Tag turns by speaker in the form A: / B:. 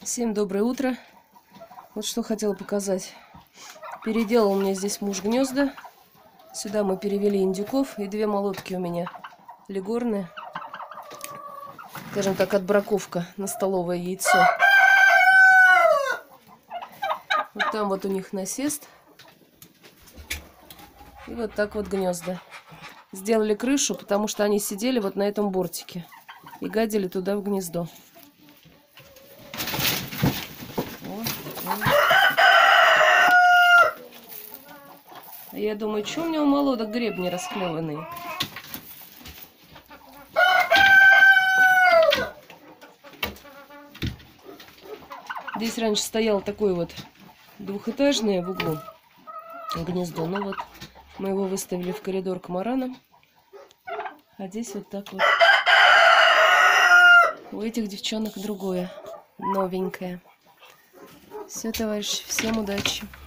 A: Всем доброе утро. Вот что хотела показать. Переделал мне здесь муж гнезда. Сюда мы перевели индюков. И две молотки у меня легорные. Скажем так, отбраковка на столовое яйцо. Вот там вот у них насест. И вот так вот гнезда. Сделали крышу, потому что они сидели вот на этом бортике. И гадили туда в гнездо. А я думаю, что у меня у молодок гребни расклеванные. Здесь раньше стояло такое вот двухэтажное в углу гнездо. Ну вот, мы его выставили в коридор к маранам. А здесь вот так вот. У этих девчонок другое, новенькое. Все, товарищи, всем удачи.